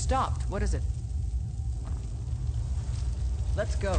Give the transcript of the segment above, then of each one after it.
stopped. What is it? Let's go.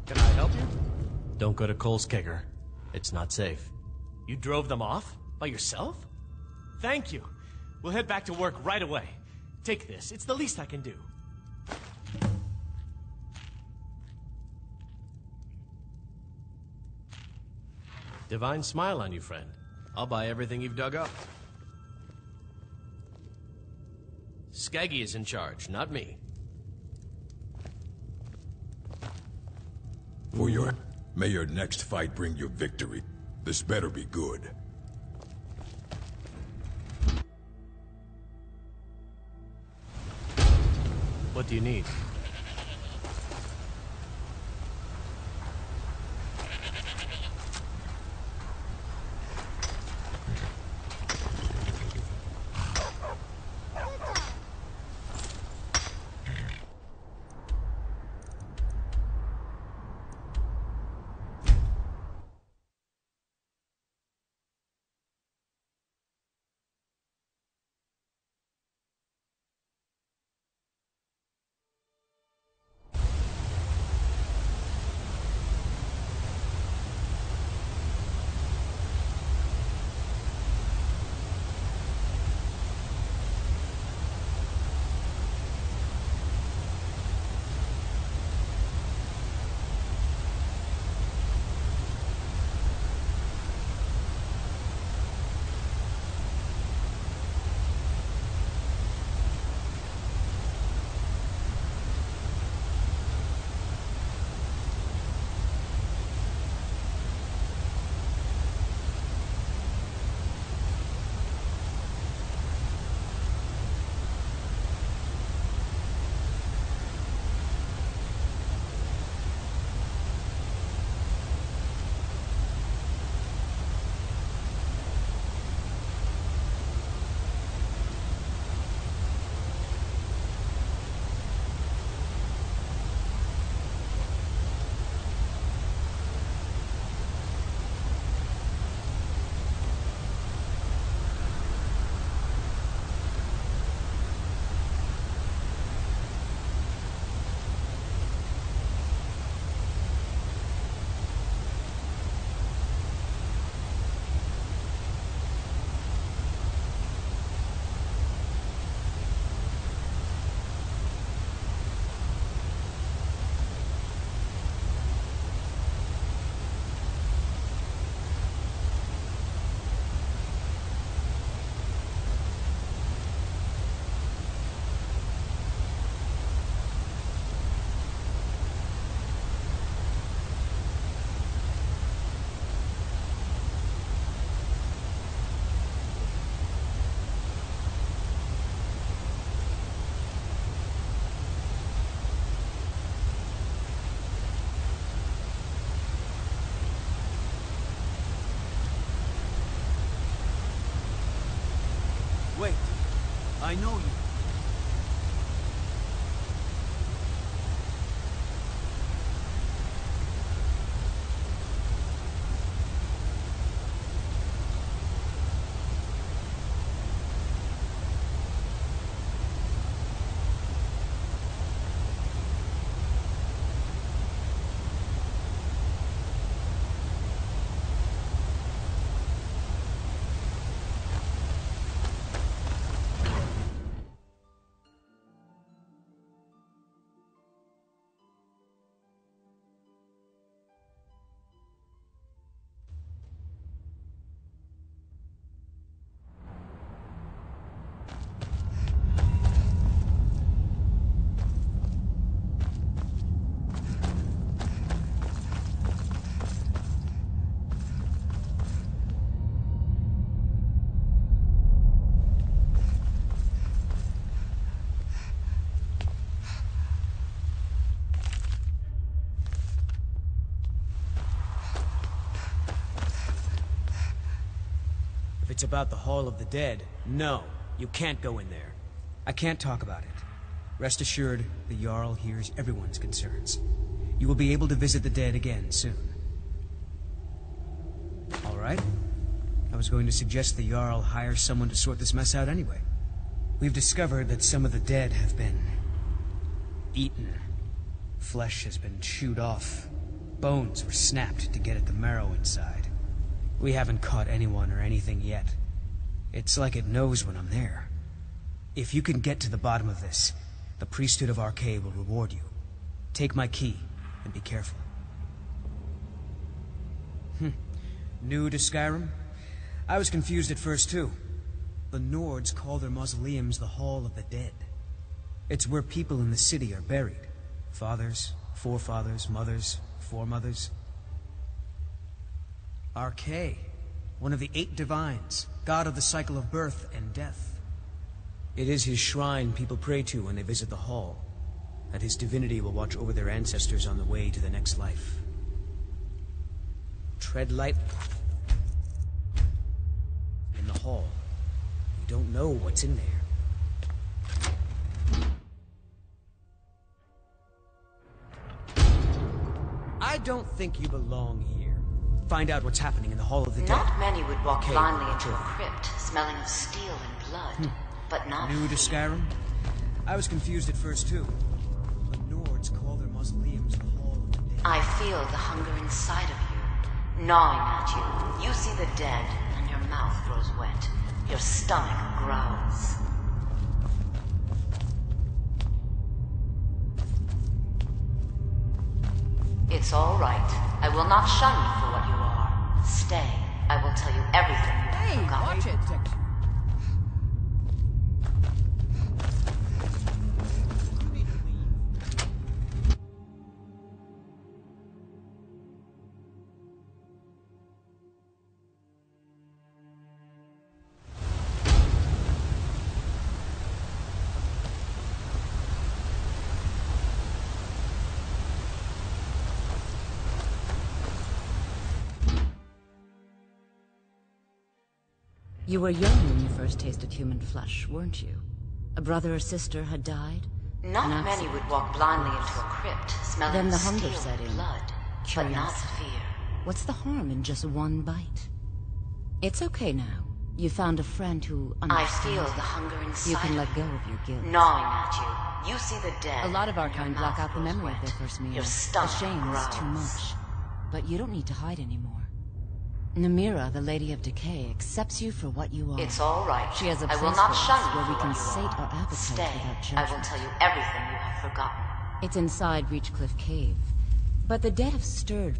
Can I help you? Don't go to Cole's Kegger. It's not safe. You drove them off? By yourself? Thank you. We'll head back to work right away. Take this. It's the least I can do. Divine smile on you, friend. I'll buy everything you've dug up. Skaggy is in charge, not me. May your next fight bring you victory. This better be good. What do you need? Wait. I know you. If it's about the Hall of the Dead, no, you can't go in there. I can't talk about it. Rest assured, the Jarl hears everyone's concerns. You will be able to visit the dead again soon. All right? I was going to suggest the Jarl hire someone to sort this mess out anyway. We've discovered that some of the dead have been eaten. Flesh has been chewed off. Bones were snapped to get at the marrow inside. We haven't caught anyone or anything yet. It's like it knows when I'm there. If you can get to the bottom of this, the priesthood of Arcade will reward you. Take my key, and be careful. New to Skyrim? I was confused at first, too. The Nords call their mausoleums the Hall of the Dead. It's where people in the city are buried. Fathers, forefathers, mothers, foremothers. Arcade, one of the 8 divines, god of the cycle of birth and death. It is his shrine people pray to when they visit the hall, and his divinity will watch over their ancestors on the way to the next life. Tread lightly in the hall. You don't know what's in there. I don't think you belong here. Find out what's happening in the Hall of the Dead. Not many would walk Okay, blindly into a sure. crypt, smelling of steel and blood, but not New to Skyrim? I was confused at first, too. The Nords call their mausoleums the Hall of the Dead. I feel the hunger inside of you, gnawing at you. You see the dead, and your mouth grows wet. Your stomach growls. It's all right. I will not shun you for what you are. Stay. I will tell you everything you have forgotten. Watch it! You were young when you first tasted human flesh, weren't you? A brother or sister had died? Not An many accident. would walk blindly into a crypt, smelling Then the of hunger steel set and in. blood, but not Curiosity. fear. What's the harm in just one bite? It's okay now. You found a friend who I understands. feel the hunger inside You can of let go of your guilt. gnawing at you. You see the dead. A lot of our and your kind block mouth out the grows memory of wet. their first meal. Your A stomach shame is too growls. much. But you don't need to hide anymore. Namira, the Lady of Decay, accepts you for what you are. It's all right. She has a I will place not for shun us you where for we can what you sate are. our appetite Stay. without I judgment. will tell you everything you have forgotten. It's inside Reachcliff Cave. But the dead have stirred.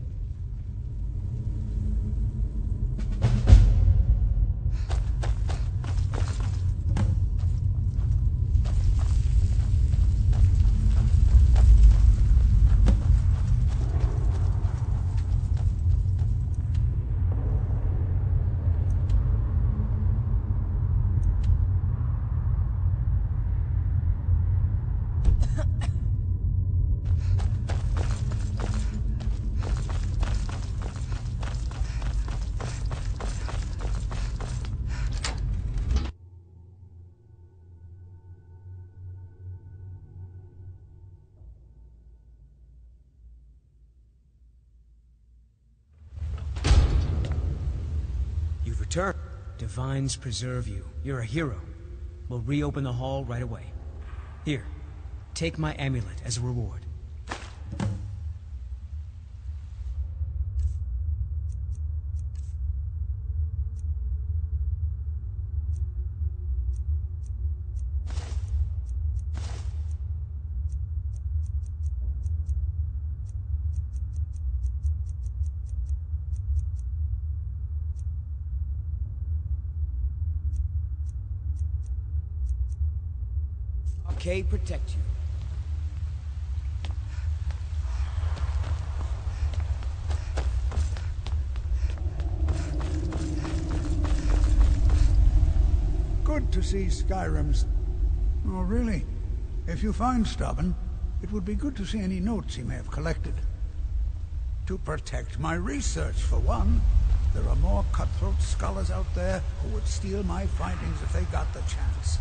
You've returned. Divines preserve you. You're a hero. We'll reopen the hall right away. Here, take my amulet as a reward. Okay, protect you. Good to see Skyrim's... Oh, really? If you find Stubborn, it would be good to see any notes he may have collected. To protect my research, for one. There are more cutthroat scholars out there who would steal my findings if they got the chance.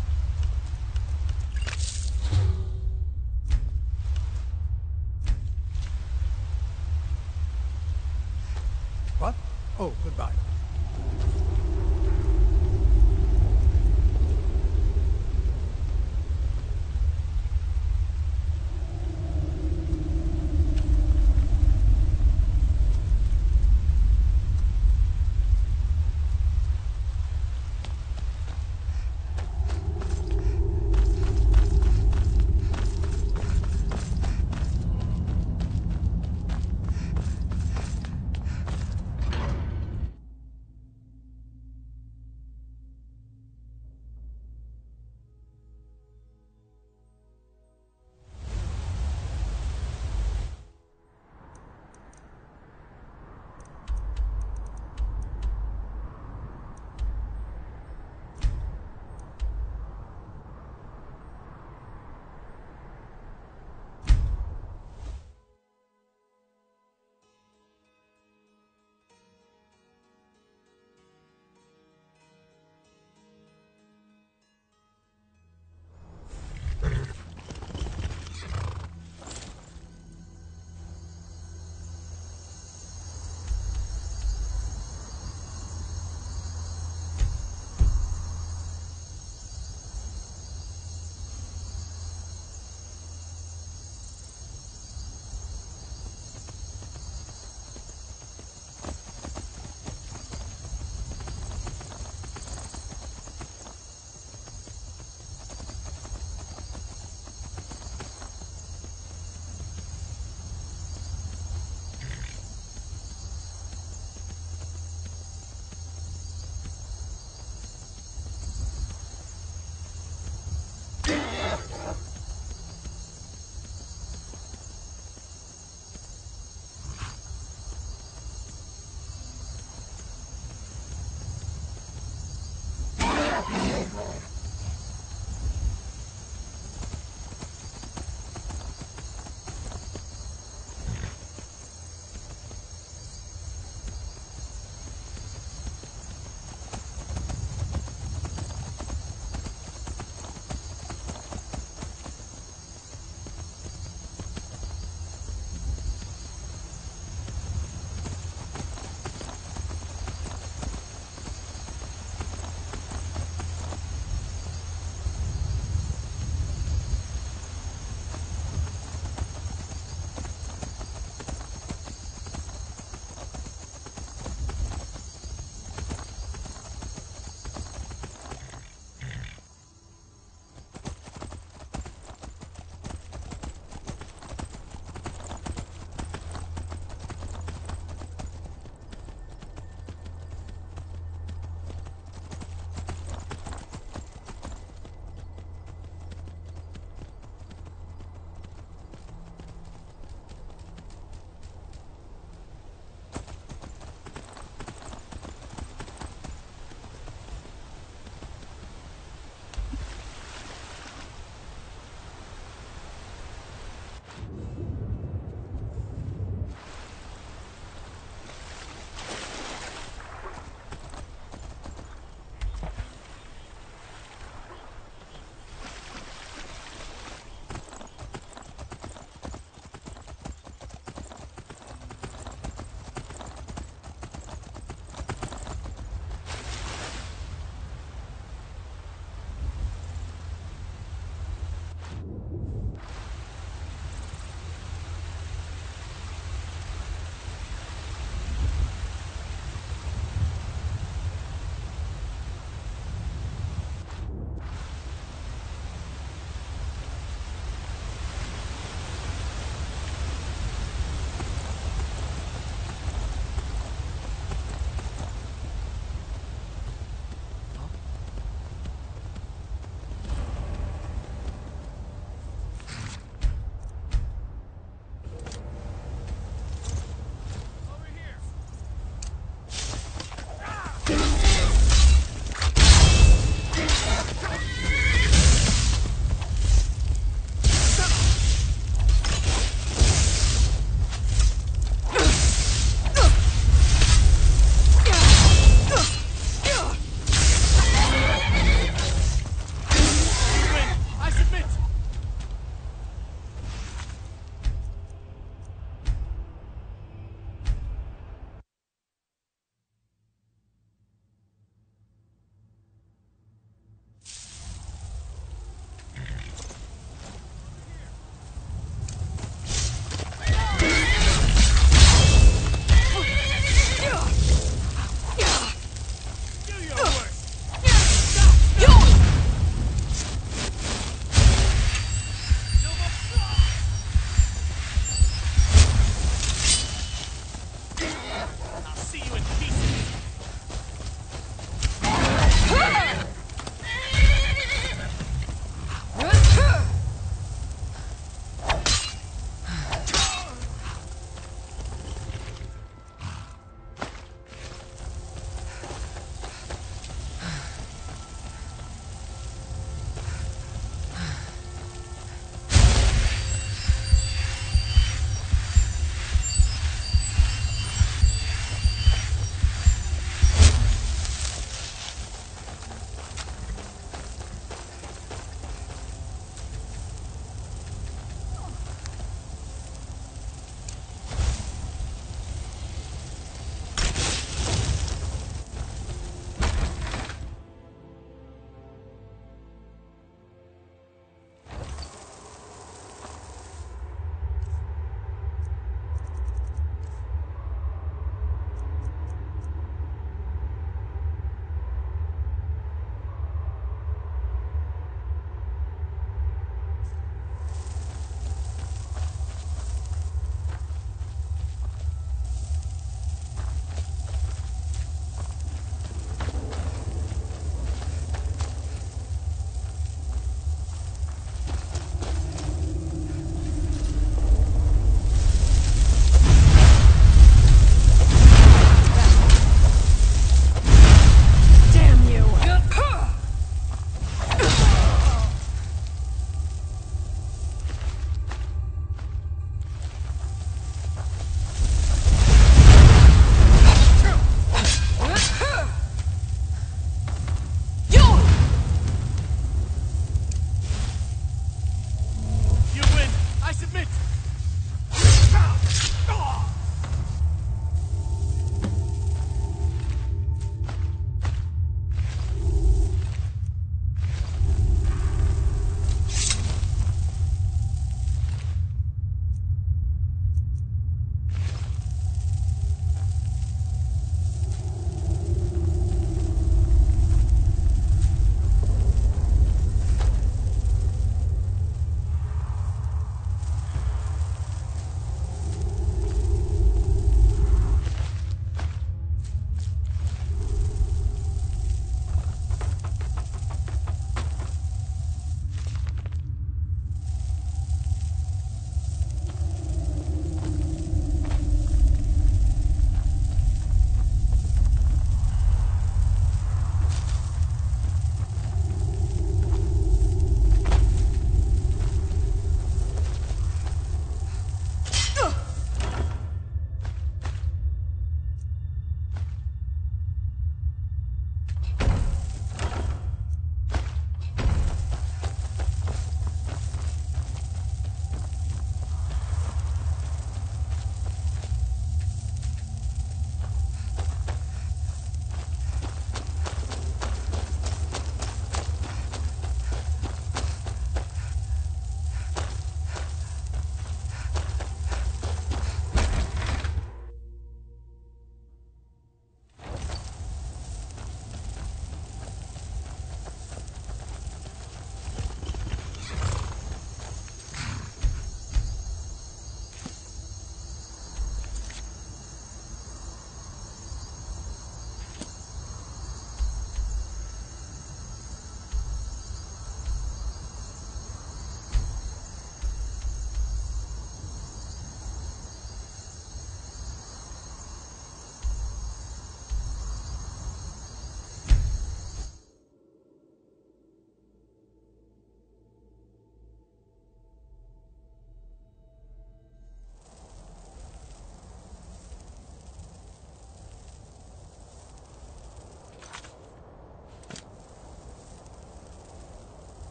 What? Oh, goodbye.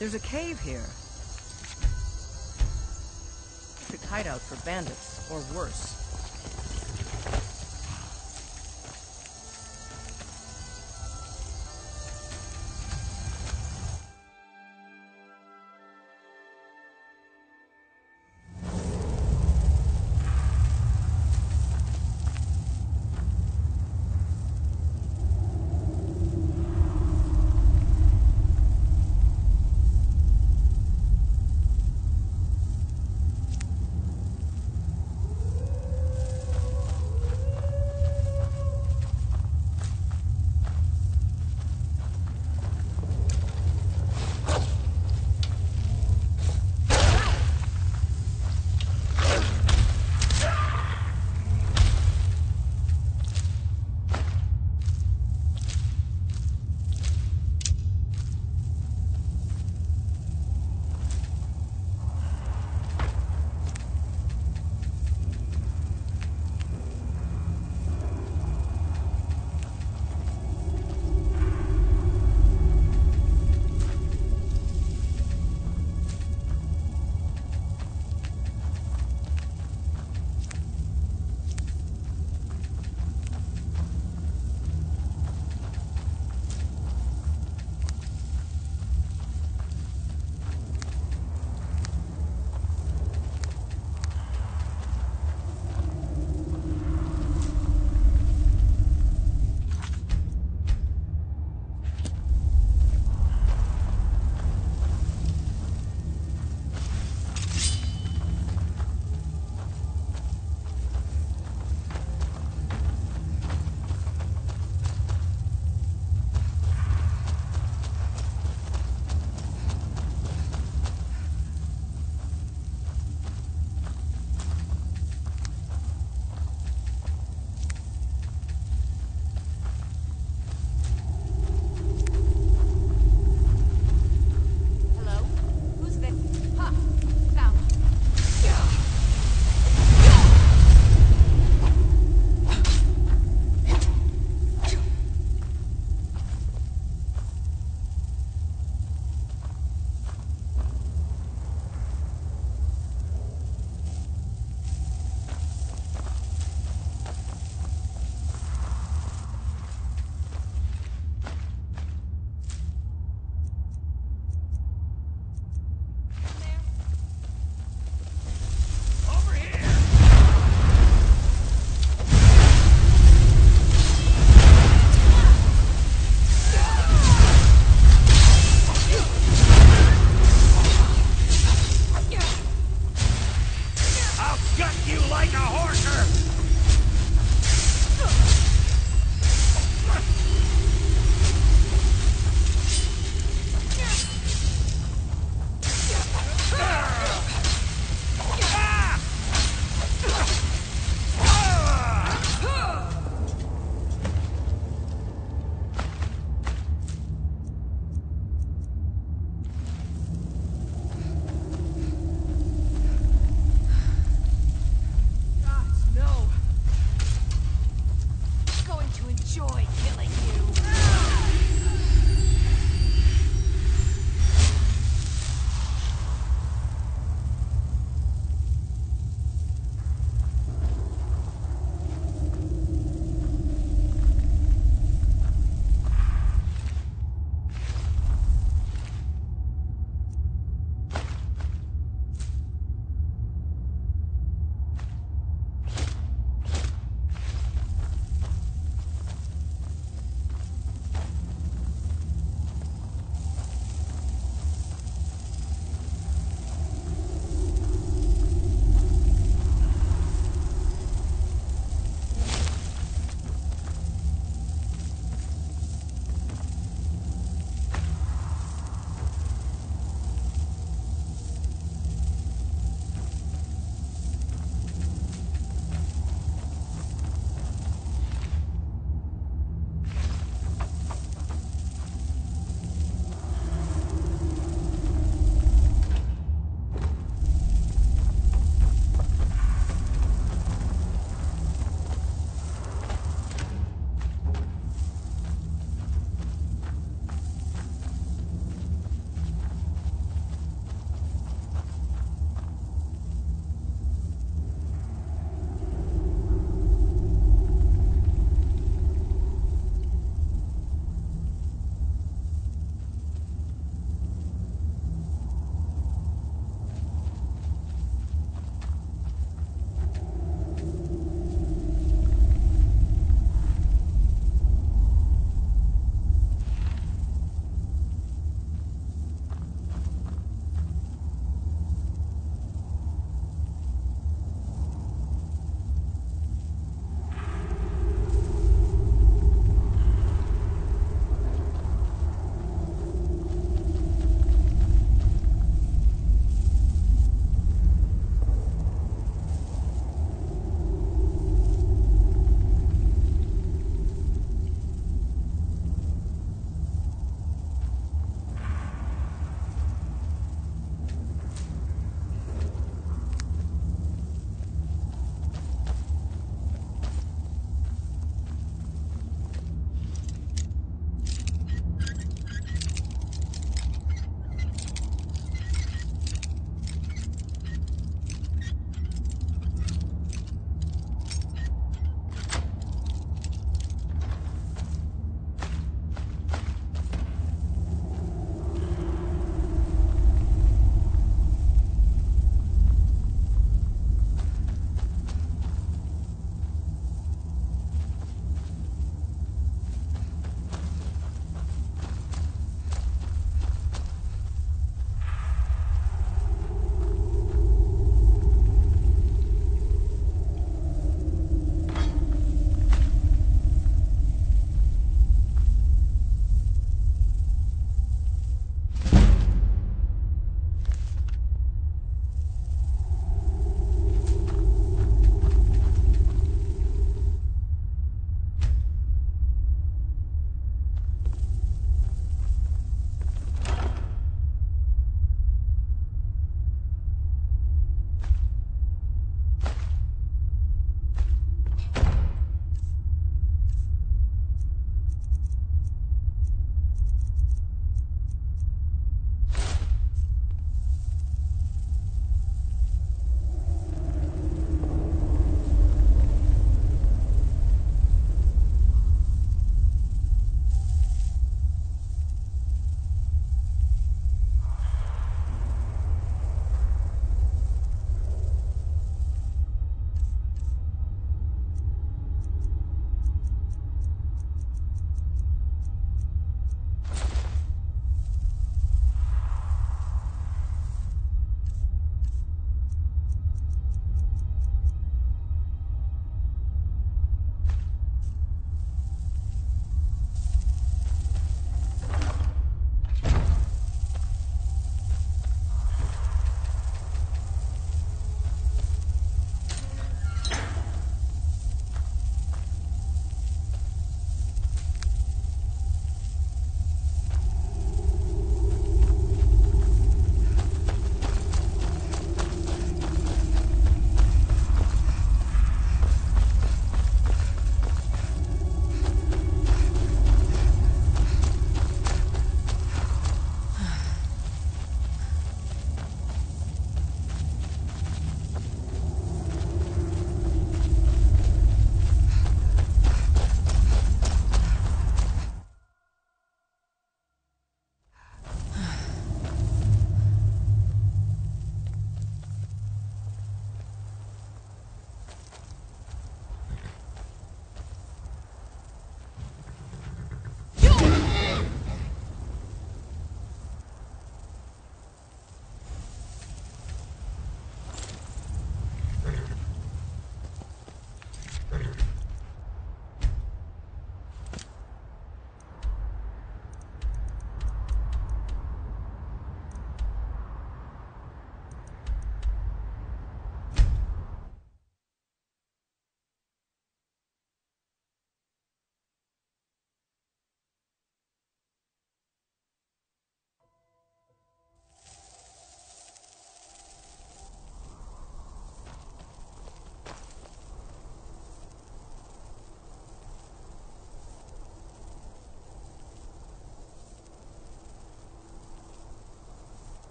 There's a cave here. Perfect hideout for bandits, or worse.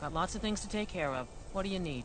Got lots of things to take care of. What do you need?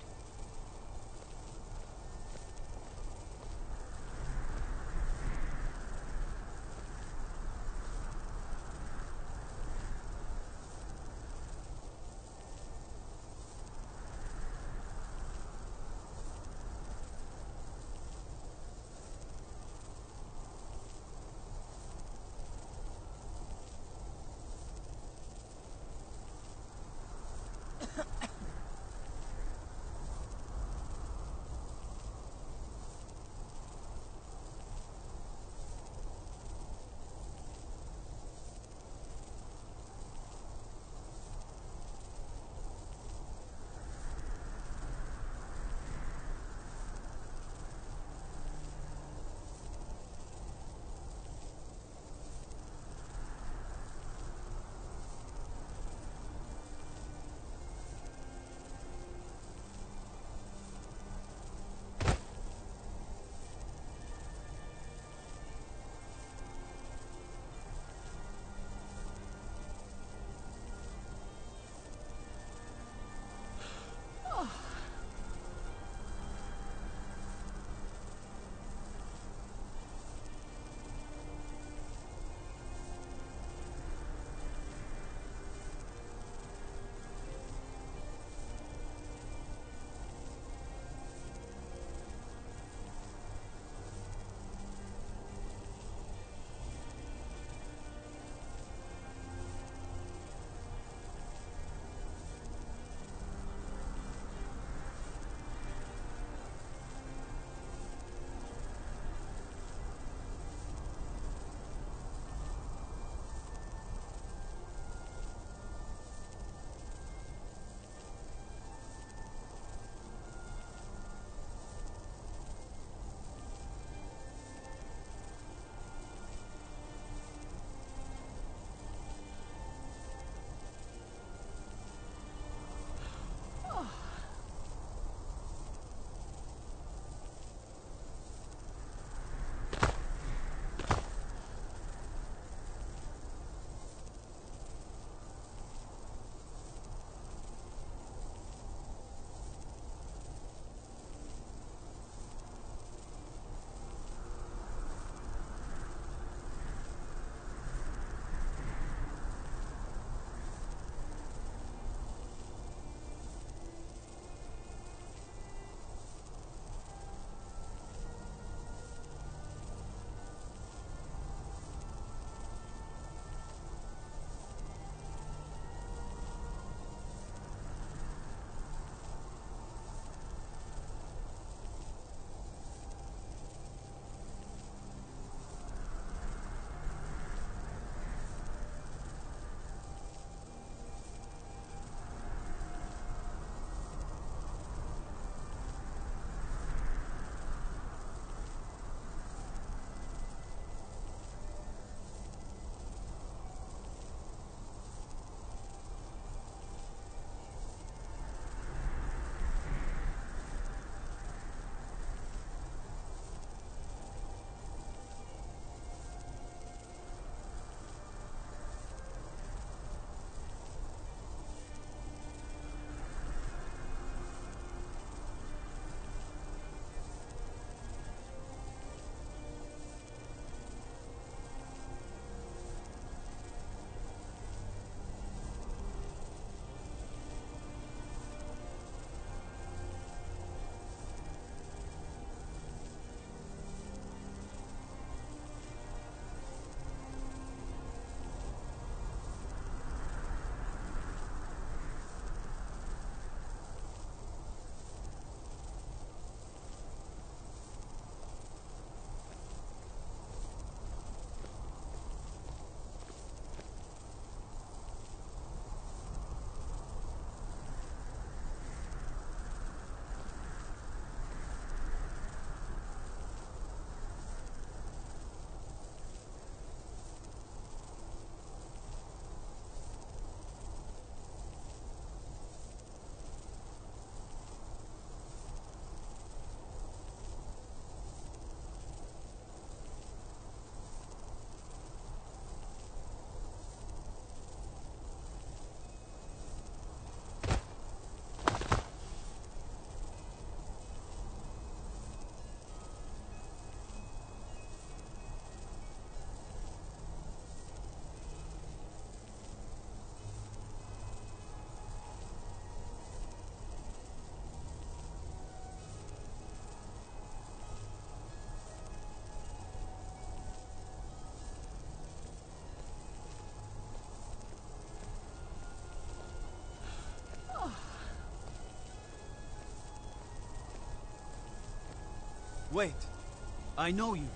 Wait. I know you.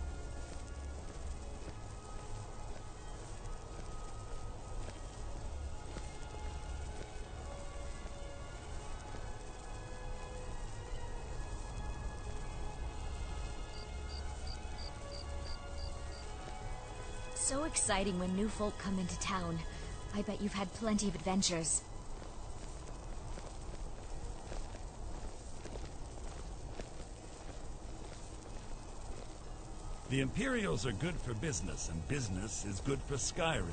So exciting when new folk come into town. I bet you've had plenty of adventures. The Imperials are good for business, and business is good for Skyrim.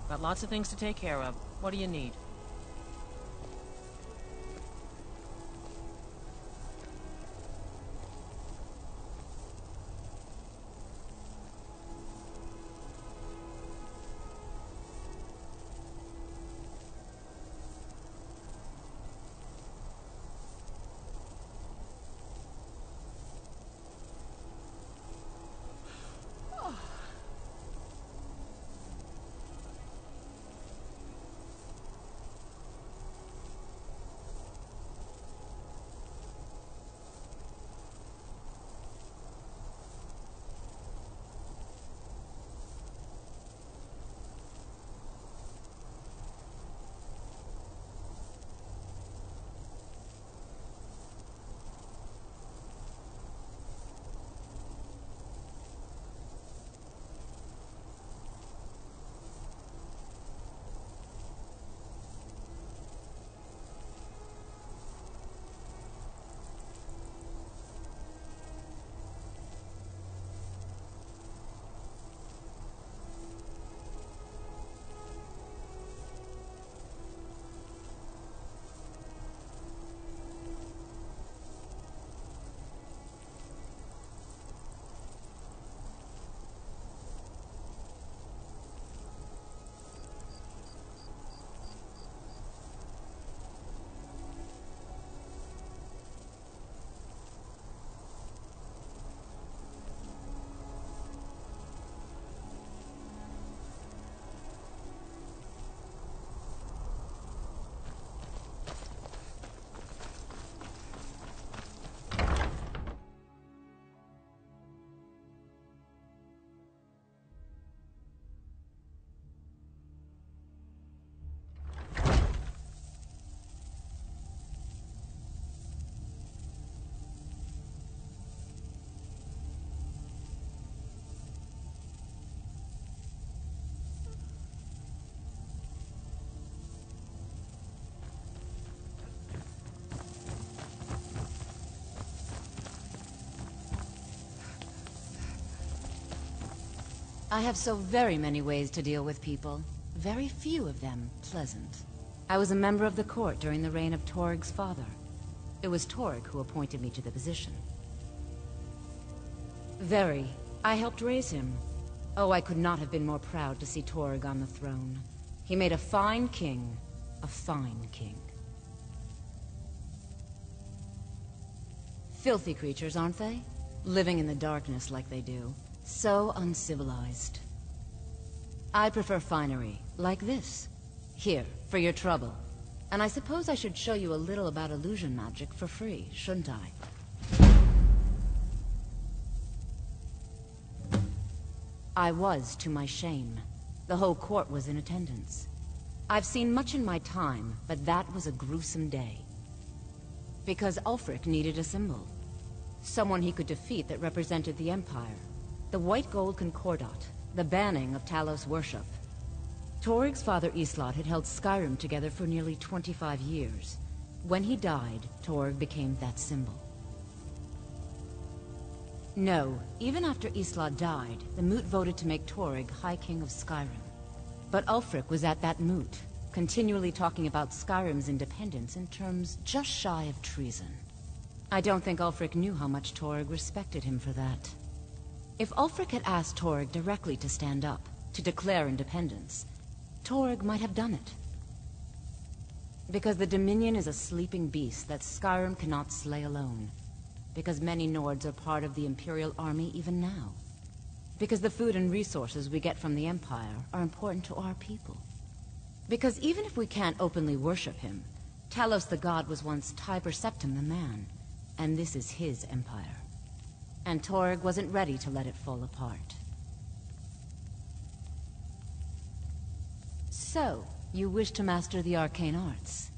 Got lots of things to take care of. What do you need? I have so very many ways to deal with people. Very few of them pleasant. I was a member of the court during the reign of Torg's father. It was Torg who appointed me to the position. Very. I helped raise him. Oh, I could not have been more proud to see Torg on the throne. He made a fine king. A fine king. Filthy creatures, aren't they? Living in the darkness like they do. So uncivilized. I prefer finery, like this. Here, for your trouble. And I suppose I should show you a little about illusion magic for free, shouldn't I? I was, to my shame. The whole court was in attendance. I've seen much in my time, but that was a gruesome day. Because Ulfric needed a symbol. Someone he could defeat that represented the Empire. The White Gold Concordat, the banning of Talos worship. Torg's father Islot had held Skyrim together for nearly 25 years. When he died, Torg became that symbol. No, even after Islot died, the Moot voted to make Torg High King of Skyrim. But Ulfric was at that Moot, continually talking about Skyrim's independence in terms just shy of treason. I don't think Ulfric knew how much Torg respected him for that. If Ulfric had asked Torg directly to stand up, to declare independence, Torg might have done it. Because the Dominion is a sleeping beast that Skyrim cannot slay alone. Because many Nords are part of the Imperial Army even now. Because the food and resources we get from the Empire are important to our people. Because even if we can't openly worship him, Talos the God was once Tiber Septim the man, and this is his empire. And Torg wasn't ready to let it fall apart. So, you wish to master the arcane arts?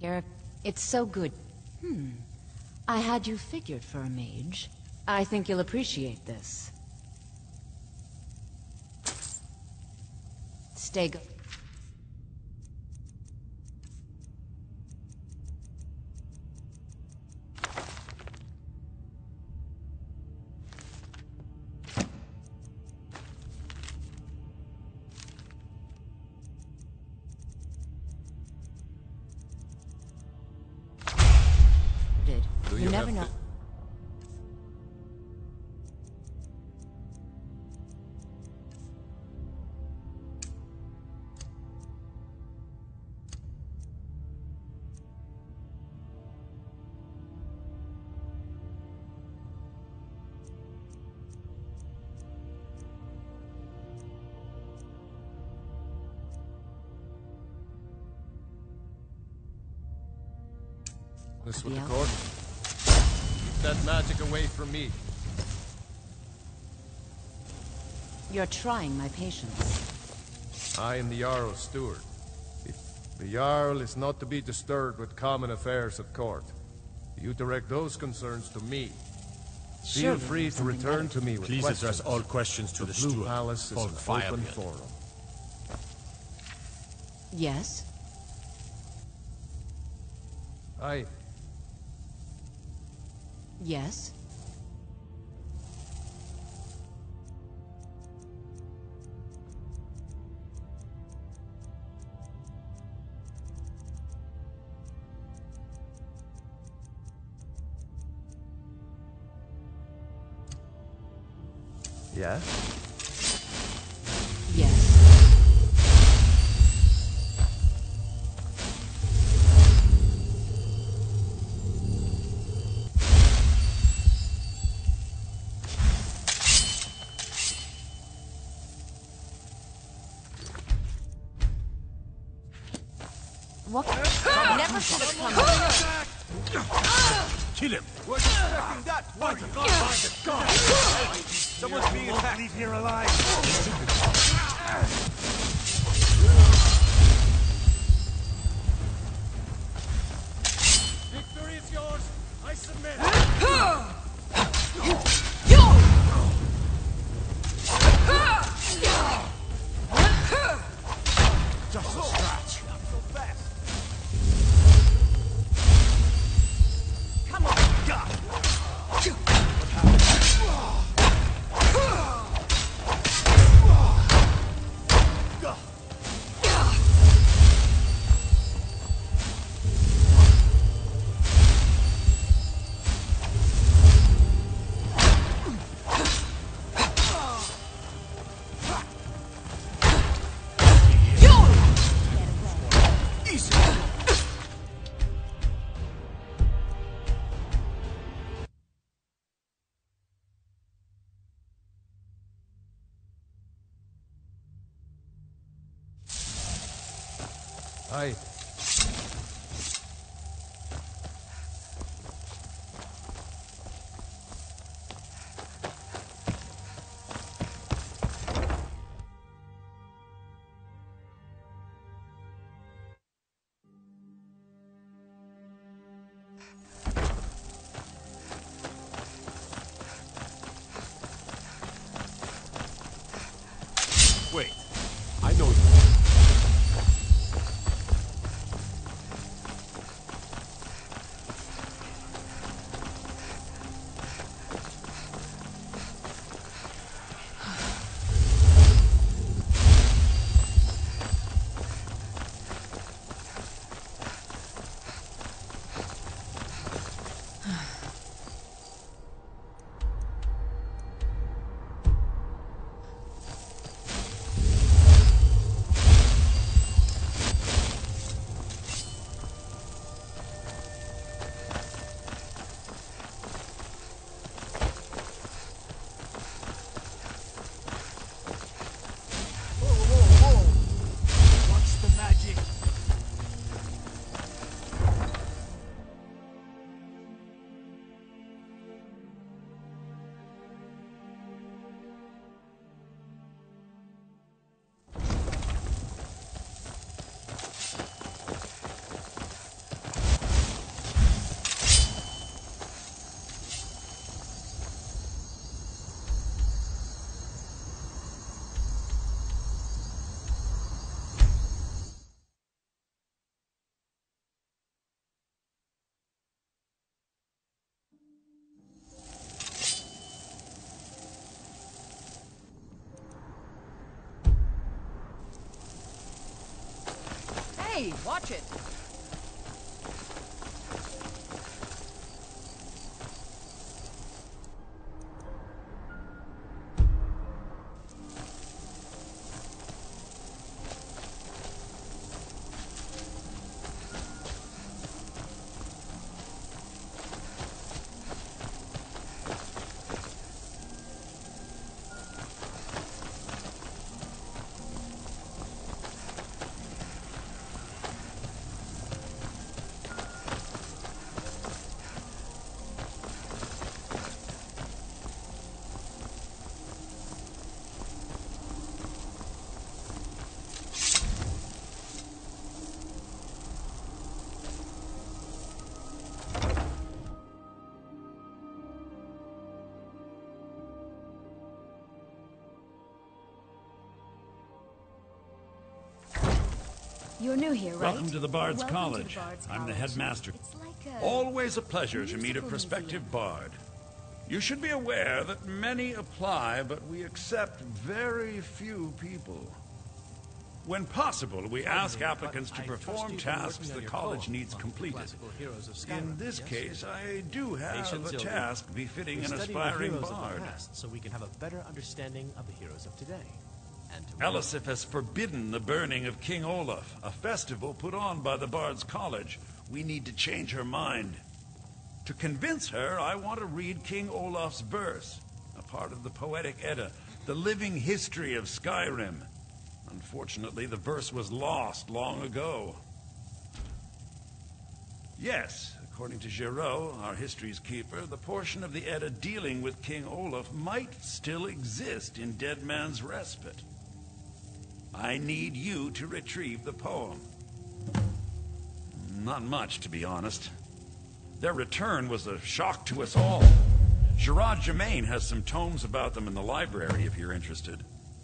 Gareth, it's so good. I had you figured for a mage. I think you'll appreciate this. Stay good. You never know. This with the court? Keep that magic away from me. You're trying my patience. I am the Jarl's steward. The Jarl is not to be disturbed with common affairs at court. You direct those concerns to me. Feel free to return to me with Please questions. address all questions to the Blue steward. Palace is Called an Fire open Pit. forum. Yes? Yes? Yeah? Yes. What? Never should have come. Kill him! Wasn't expecting that. Find the gun! Find the gun! Someone's being attacked. Leave here alive. Victory is yours! I submit! Just a scratch. Not so fast. Come on! God. Aye. Wait, I know you. Hey, watch it! You're new here, right? Welcome to the Bard's Welcome College. To the Bard's I'm the College. headmaster. It's like a... Always a pleasure to meet a musical prospective museum. bard. You should be aware that many apply, but we accept very few people. When possible, we ask applicants to perform tasks the college needs completed. In this case, I do have a task befitting an aspiring bard. So we can have a better understanding of the heroes of today. And Elisif has forbidden the burning of King Olaf, a festival put on by the Bard's College. We need to change her mind. To convince her, I want to read King Olaf's verse, a part of the Poetic Edda, the living history of Skyrim. Unfortunately, the verse was lost long ago. Yes, according to Giraud, our history's keeper, the portion of the Edda dealing with King Olaf might still exist in Dead Man's Respite. I need you to retrieve the poem. Not much, to be honest. Their return was a shock to us all. Gerard Germain has some tomes about them in the library, if you're interested.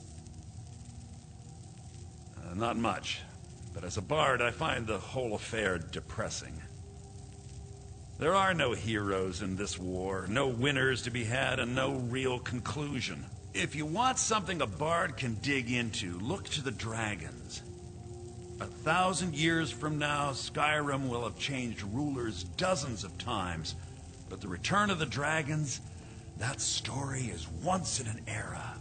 Not much, but as a bard, I find the whole affair depressing. There are no heroes in this war, no winners to be had, and no real conclusion. If you want something a bard can dig into, look to the dragons. 1,000 years from now, Skyrim will have changed rulers dozens of times. But the return of the dragons, that story is once in an era.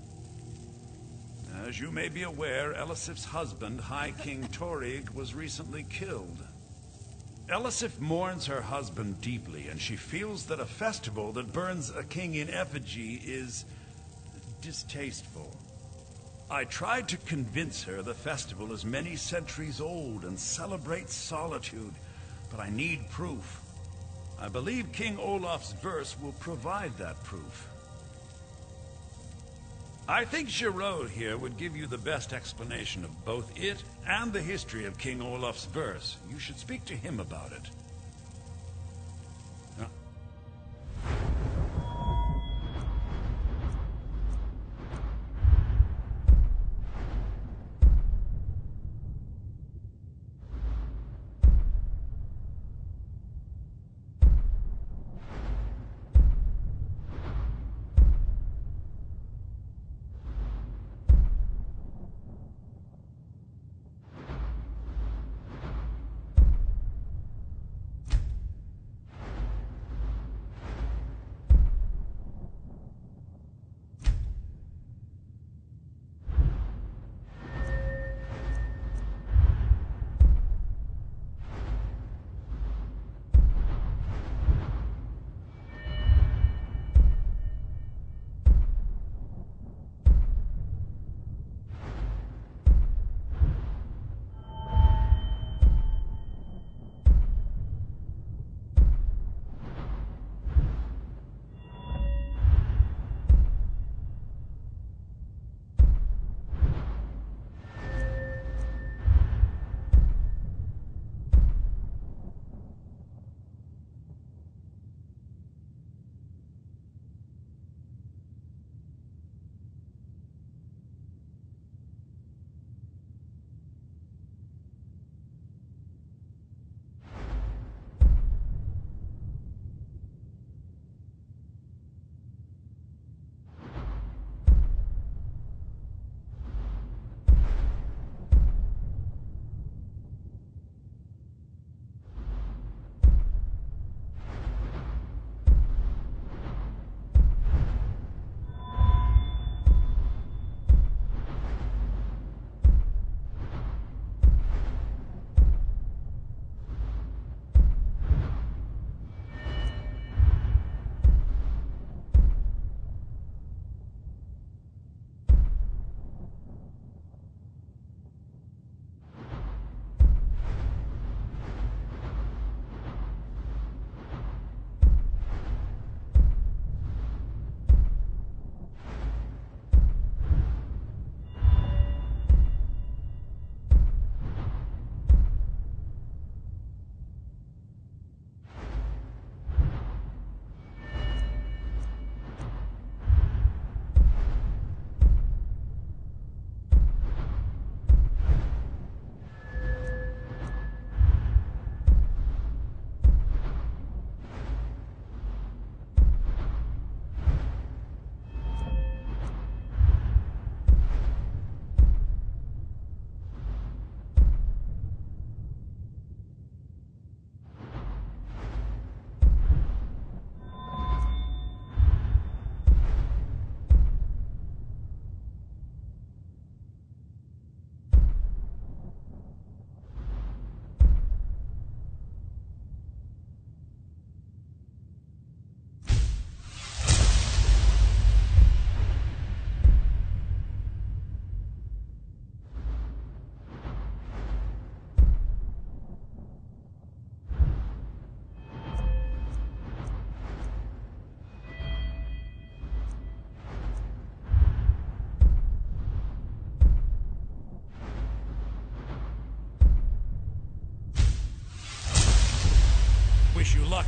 As you may be aware, Elisif's husband, High King Torygg, was recently killed. Elisif mourns her husband deeply, and she feels that a festival that burns a king in effigy is distasteful. I tried to convince her the festival is many centuries old and celebrates solitude, but I need proof. I believe King Olaf's verse will provide that proof. I think Giraud here would give you the best explanation of both it and the history of King Olaf's verse. You should speak to him about it.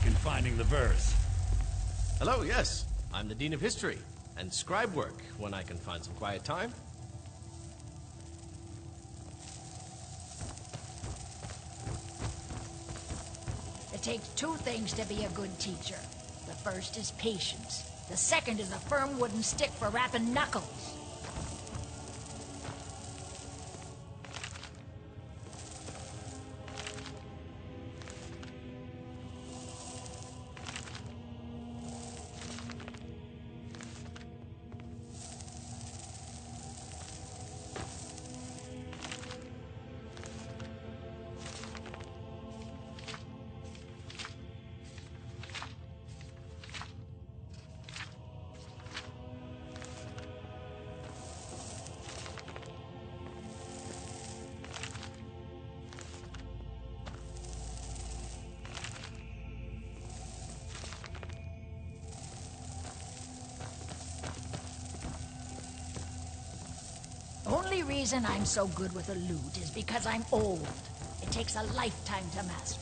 in finding the verse. Hello, yes. I'm the Dean of History, and scribe work when I can find some quiet time. It takes two things to be a good teacher. The first is patience. The second is a firm wooden stick for rapping knuckles. Only reason I'm so good with a lute is because I'm old. It takes a lifetime to master.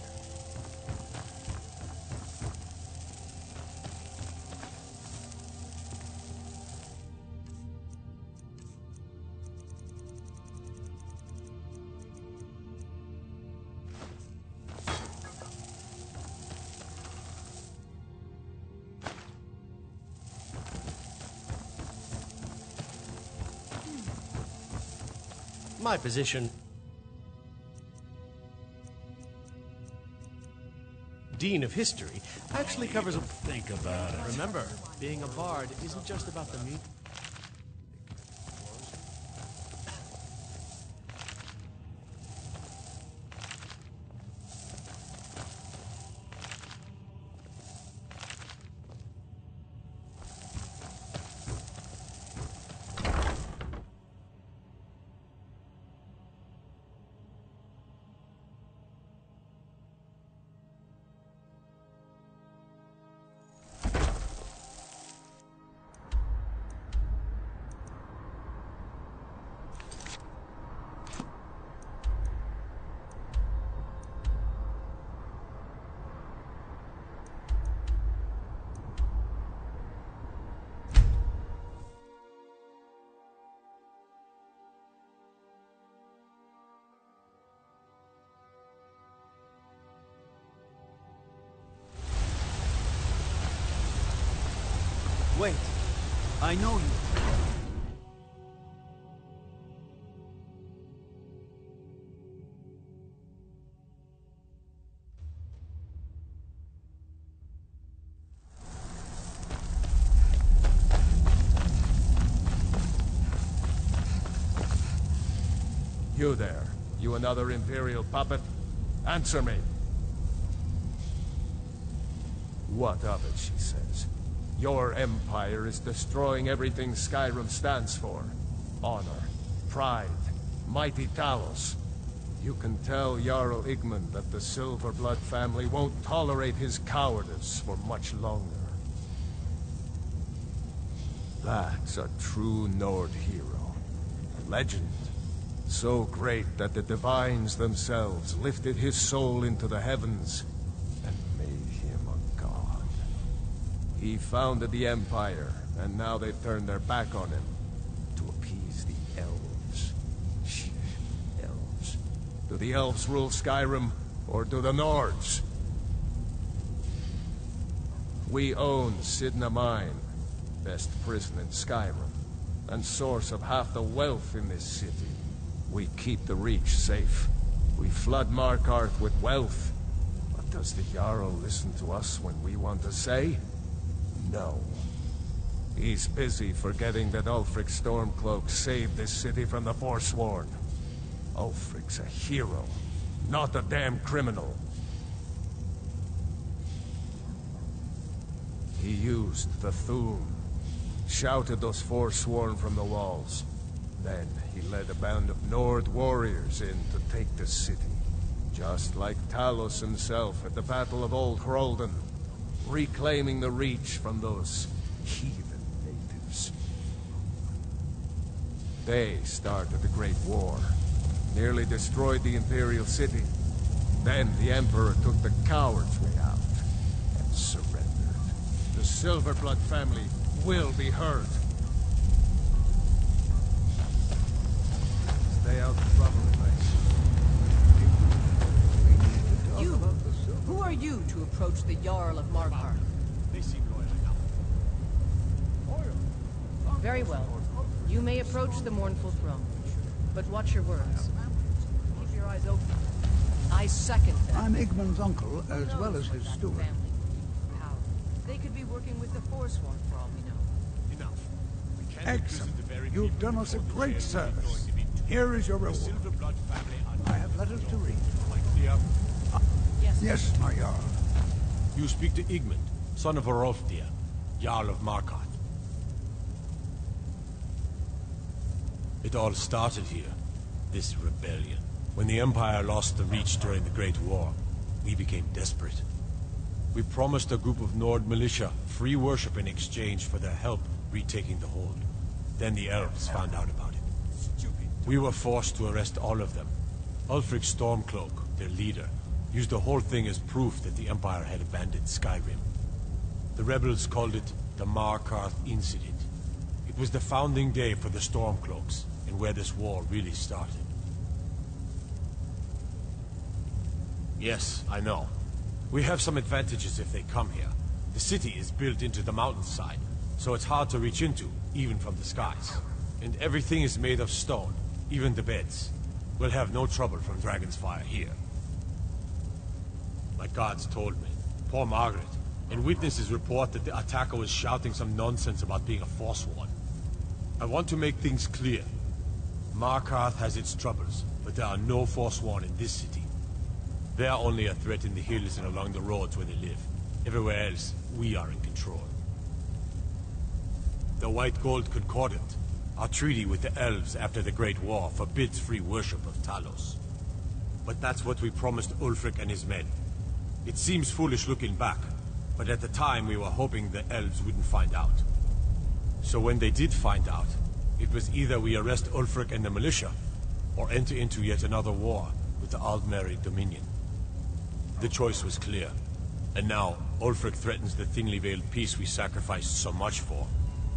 My position... Dean of History actually covers a... Think about it. Remember, being a bard isn't just about the music. Wait. I know you. You there. You another Imperial puppet? Answer me. What of it, she says. Your empire is destroying everything Skyrim stands for. Honor, pride, mighty Talos. You can tell Jarl Igmund that the Silverblood family won't tolerate his cowardice for much longer. That's a true Nord hero. A legend. So great that the Divines themselves lifted his soul into the heavens and made him a god. He founded the Empire, and now they've turned their back on him to appease the elves. Elves. Do the elves rule Skyrim, or do the Nords? We own Sidna Mine, best prison in Skyrim, and source of half the wealth in this city. We keep the Reach safe. We flood Markarth with wealth. But does the Jarl listen to us when we want to say? No. He's busy forgetting that Ulfric Stormcloak saved this city from the Forsworn. Ulfric's a hero, not a damn criminal. He used the Thun, shouted those Forsworn from the walls. Then he led a band of Nord warriors in to take the city. Just like Talos himself at the Battle of Old Hroldan, reclaiming the Reach from those heathen natives. They started the Great War, nearly destroyed the Imperial city. Then the Emperor took the coward's way out, and Silverblood family will be heard. Stay out of trouble, mate. You! Who are you to approach the Jarl of Markarth? They seem loyal enough. Very well. You may approach the mournful throne. But watch your words. Keep your eyes open. I second them. I'm Igmund's uncle, as well as his steward. How? They could be working with the Forsworn for all we know. Enough. We can't Excellent. visit the very You've people done us a before the great Sheriff is going service. to be Here is your the reward. Silverblood family are I have letters to read. quite clear. Yes, my Jarl. You speak to Igmund, son of Hrolfdir, Jarl of Markarth. It all started here, this rebellion. When the Empire lost the Reach during the Great War, we became desperate. We promised a group of Nord militia free worship in exchange for their help retaking the hold. Then the elves found out about it. We were forced to arrest all of them. Ulfric Stormcloak, their leader, used the whole thing as proof that the Empire had abandoned Skyrim. The rebels called it the Markarth Incident. It was the founding day for the Stormcloaks, and where this war really started. Yes, I know. We have some advantages if they come here. The city is built into the mountainside, so it's hard to reach into, even from the skies. And everything is made of stone, even the beds. We'll have no trouble from Dragon's Fire here. My guards told me, poor Margaret, and witnesses report that the attacker was shouting some nonsense about being a Forsworn. I want to make things clear. Markarth has its troubles, but there are no Forsworn in this city. They are only a threat in the hills and along the roads where they live. Everywhere else, we are in control. The White Gold Concordant, our treaty with the elves after the Great War, forbids free worship of Talos. But that's what we promised Ulfric and his men. It seems foolish looking back, but at the time we were hoping the elves wouldn't find out. So when they did find out, it was either we arrest Ulfric and the militia, or enter into yet another war with the Aldmeri Dominion. The choice was clear, and now Ulfric threatens the thinly veiled peace we sacrificed so much for.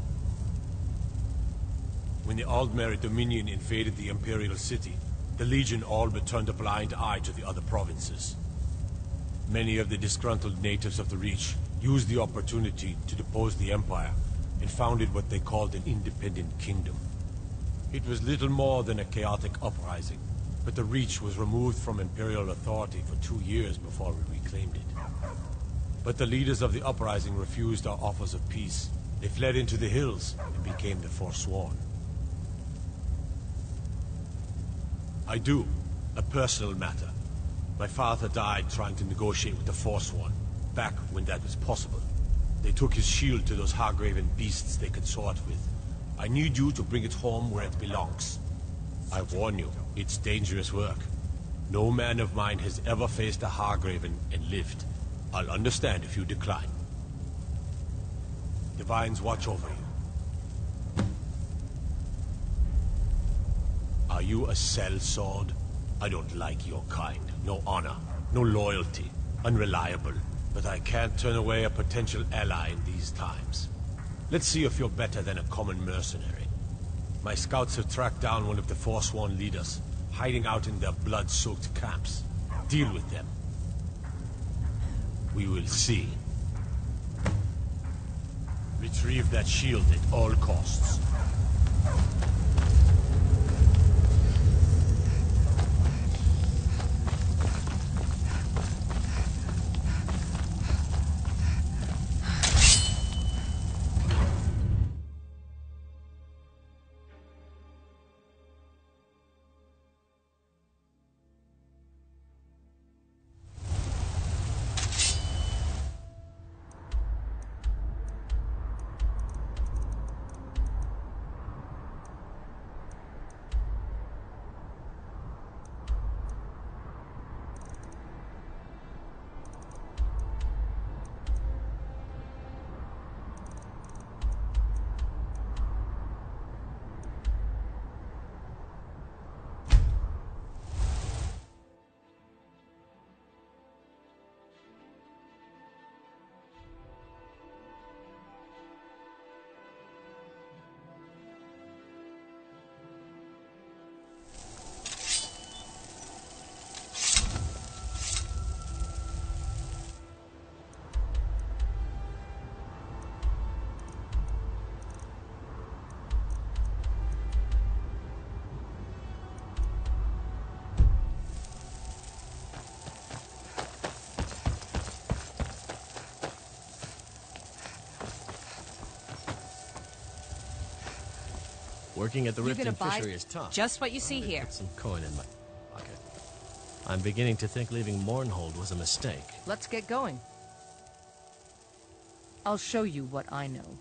When the Aldmeri Dominion invaded the Imperial City, the Legion all but turned a blind eye to the other provinces. Many of the disgruntled natives of the Reach used the opportunity to depose the Empire and founded what they called an independent kingdom. It was little more than a chaotic uprising, but the Reach was removed from Imperial authority for 2 years before we reclaimed it. But the leaders of the uprising refused our offers of peace. They fled into the hills and became the Forsworn. I do. A personal matter. My father died trying to negotiate with the Forsworn, back when that was possible. They took his shield to those Hargraven beasts they consort with. I need you to bring it home where it belongs. I warn you, it's dangerous work. No man of mine has ever faced a Hargraven and lived. I'll understand if you decline. Divines watch over you. Are you a sellsword? I don't like your kind. No honor, no loyalty, unreliable. But I can't turn away a potential ally in these times. Let's see if you're better than a common mercenary. My scouts have tracked down one of the Forsworn leaders, hiding out in their blood-soaked camps. Deal with them. We will see. Retrieve that shield at all costs. Working at the You Rift gonna buy Fishery is tough. just what you see here. Put some coin in my pocket. I'm beginning to think leaving Mournhold was a mistake. Let's get going. I'll show you what I know.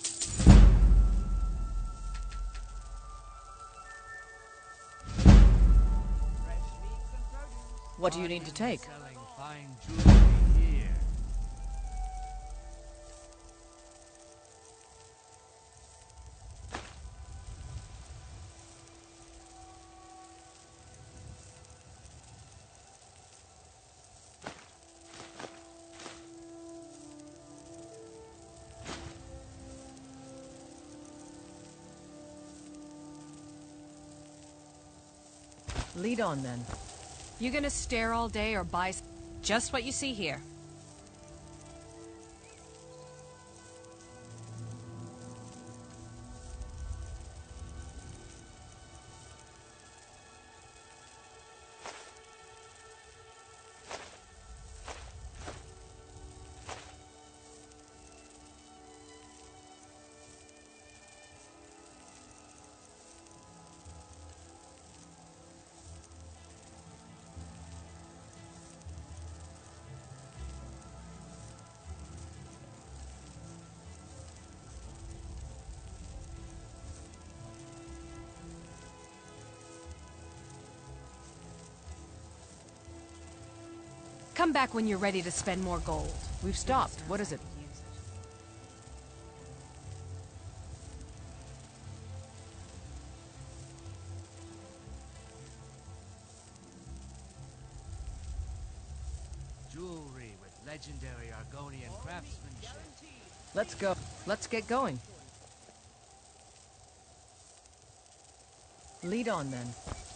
What do you need to take? Lead on, then. You gonna stare all day or buy just what you see here? Come back when you're ready to spend more gold. We've stopped. What is it? Jewelry with legendary Argonian craftsmanship. Let's go. Let's get going. Lead on, then.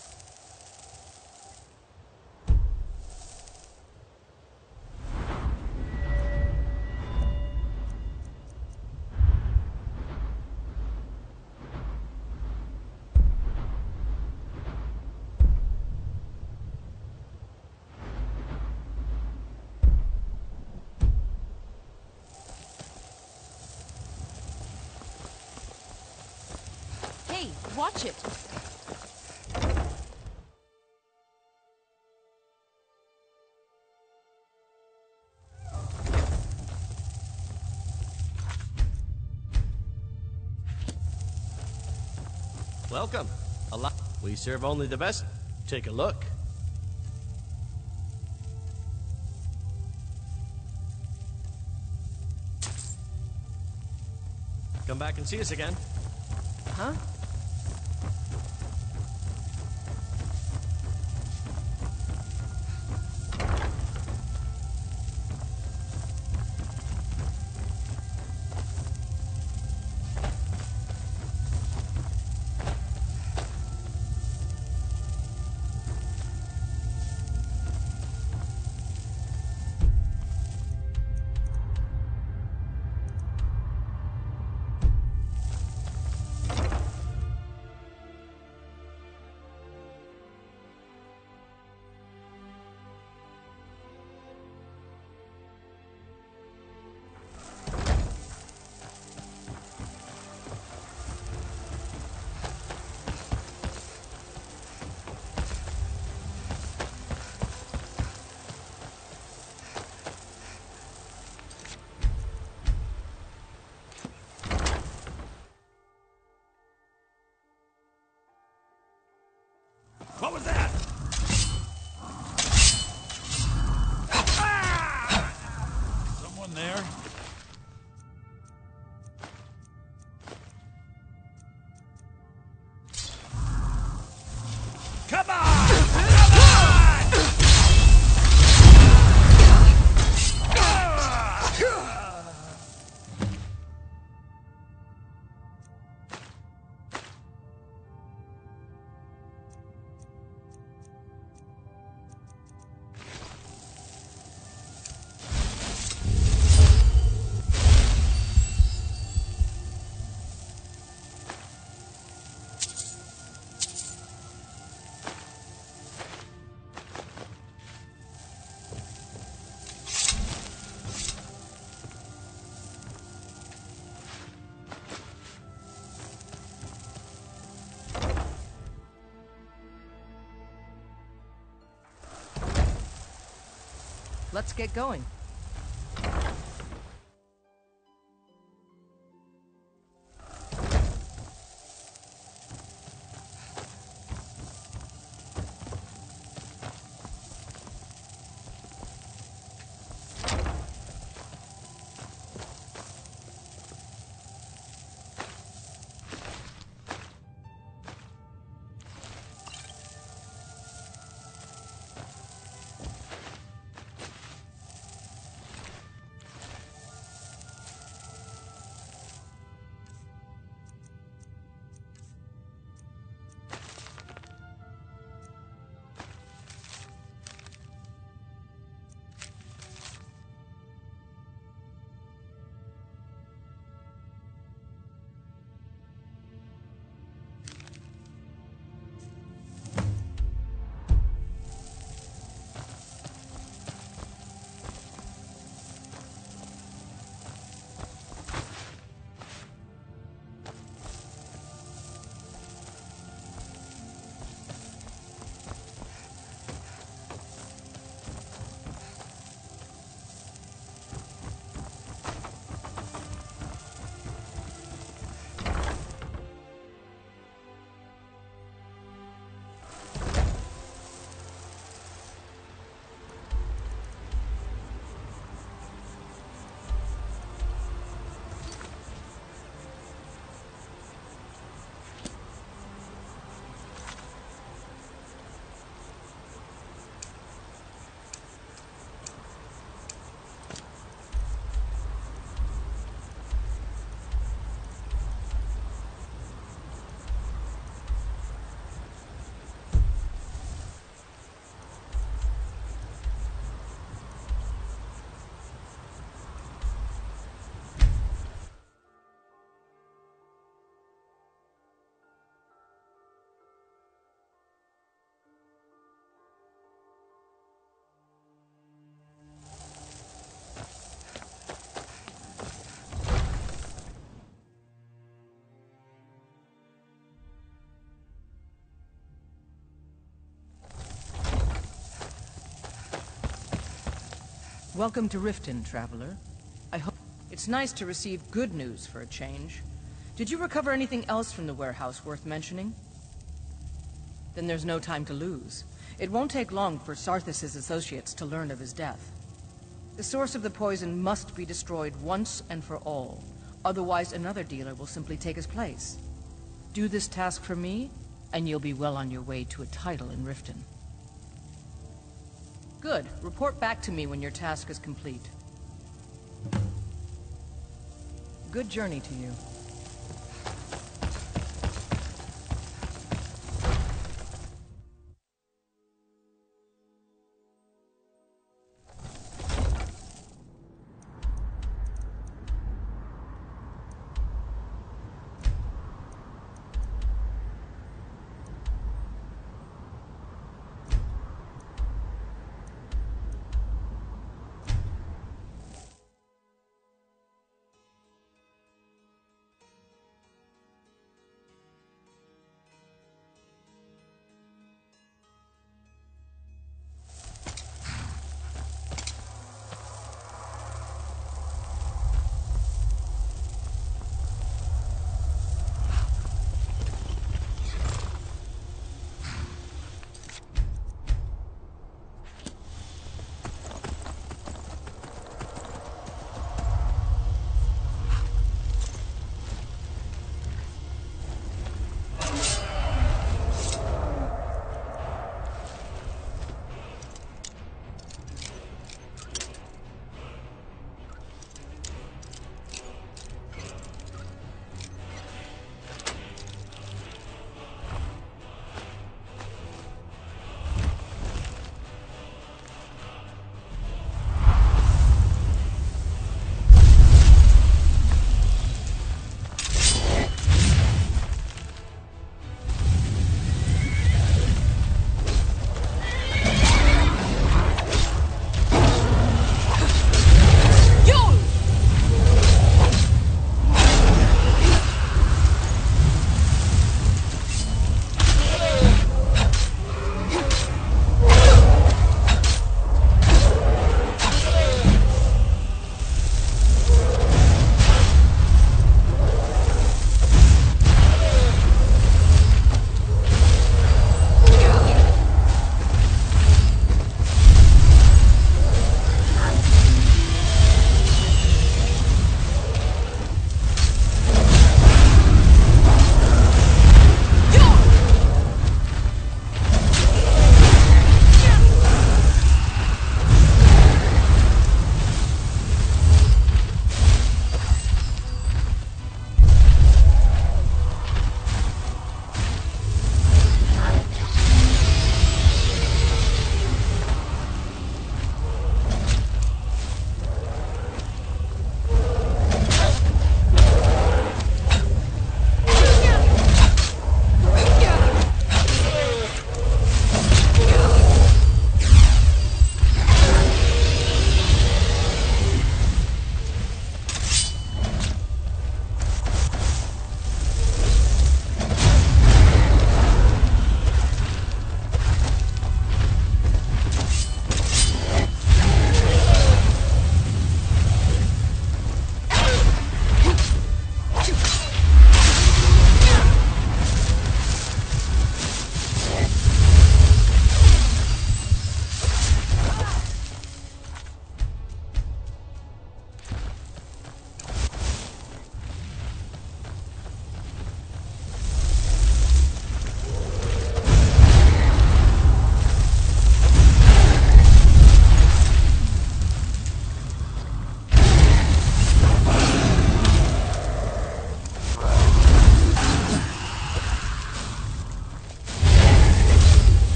Hey, watch it! Welcome. We serve only the best. Take a look. Come back and see us again. Huh? What was that? Someone there? Come on! Come on! let's get going. Welcome to Riften, traveler. I hope it's nice to receive good news for a change. Did you recover anything else from the warehouse worth mentioning? Then there's no time to lose. It won't take long for Sarthis' associates to learn of his death. The source of the poison must be destroyed once and for all. Otherwise, another dealer will simply take his place. Do this task for me, and you'll be well on your way to a title in Riften. Good. Report back to me when your task is complete. Good journey to you.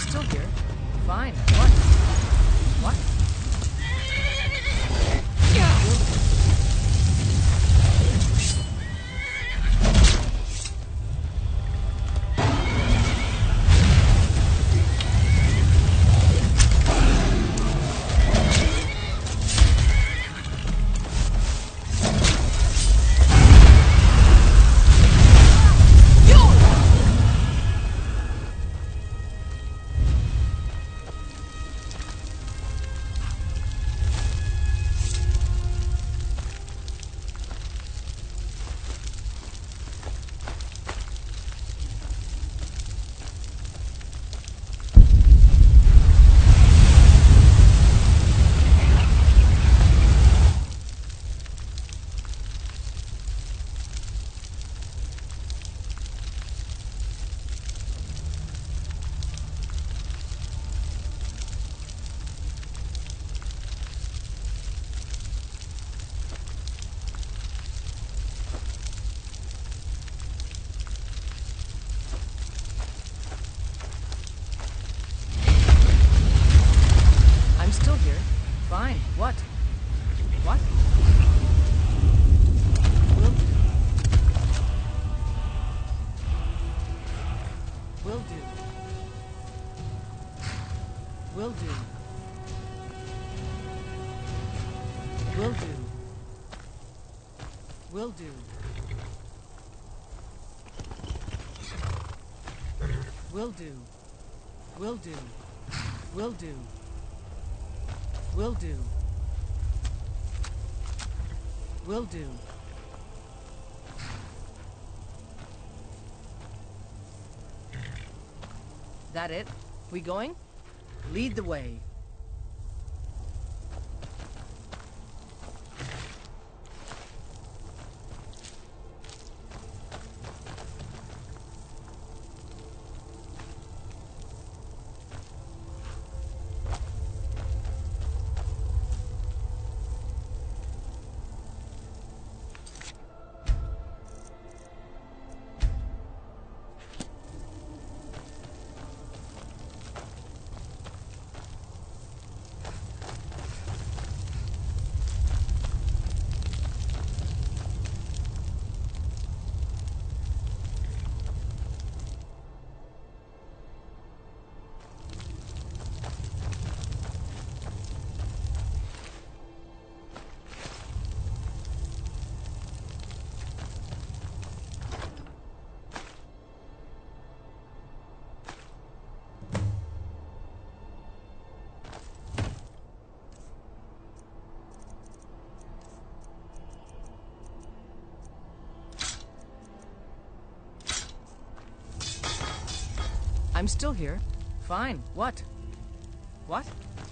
still here. Fine. What? What? Fine. What? What? Will do. Will do. Will do. Will do. Will do. Will do. Will do. Will do. Will do. That it? We going? Lead the way. I'm still here. Fine. What? What?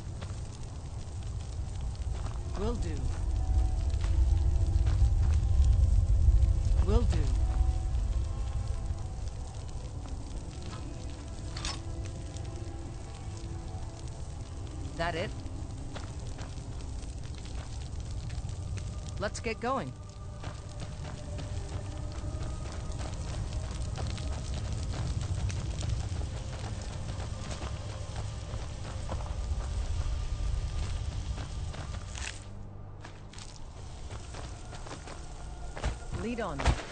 Will do. Will do. That it? Let's get going. Lead on.